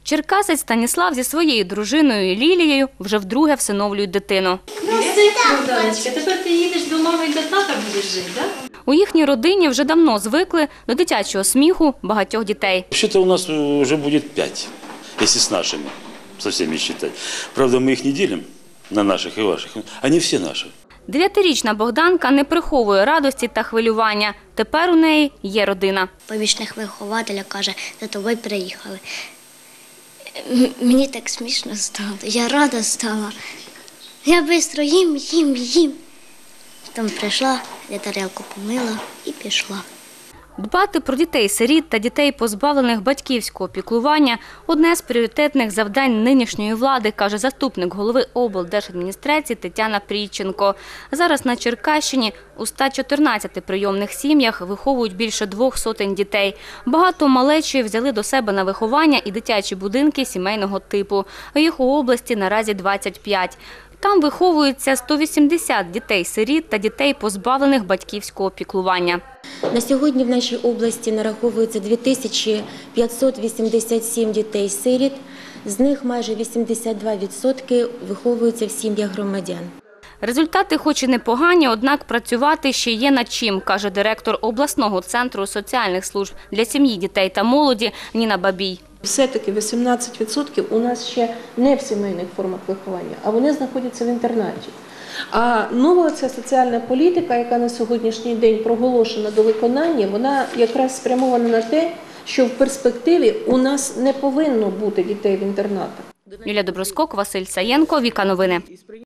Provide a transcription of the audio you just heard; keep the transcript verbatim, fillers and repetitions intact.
Черкасець Станіслав зі своєю дружиною Лілією вже вдруге всиновлюють дитину. Богданочка, тепер ти їдеш до мами і до тата будеш жити, так? У їхній родині вже давно звикли до дитячого сміху багатьох дітей. Вообще-то у нас уже будет пять, если с нашими, со всеми считать. Правда, мы их не делим на наших и ваших. Они все наши. Дев'ятирічна Богданка не приховує радості та хвилювання. Тепер у неї є родина. Помічник вихователя каже, за тобою приїхали. М- Мені так смішно стало, я рада стала. Я швидко їм, їм, їм. Там прийшла, я тарілку помила і пішла. Дбати про дітей-сиріт та дітей, позбавлених батьківського піклування – одне з пріоритетних завдань нинішньої влади, каже заступник голови облдержадміністрації Тетяна Прідченко. Зараз на Черкащині у ста чотирнадцяти прийомних сім'ях виховують більше двох сотень дітей. Багато малечі взяли до себе на виховання і дитячі будинки сімейного типу. Їх у області наразі двадцять п'ять. Там виховуються сто вісімдесят дітей-сиріт та дітей, позбавлених батьківського піклування. На сьогодні в нашій області нараховується дві тисячі п'ятсот вісімдесят сім дітей-сиріт, з них майже вісімдесят два відсотки виховуються в сім'ях громадян. Результати хоч і непогані, однак працювати ще є над чим, каже директор обласного центру соціальних служб для сім'ї, дітей та молоді Ніна Бабій. Все-таки вісімнадцять відсотків у нас ще не в сімейних формах виховання, а вони знаходяться в інтернаті. А нова ця соціальна політика, яка на сьогоднішній день проголошена до виконання, вона якраз спрямована на те, що в перспективі у нас не повинно бути дітей в інтернатах. Юлія Доброскок, Василь Саєнко, Віка Новини.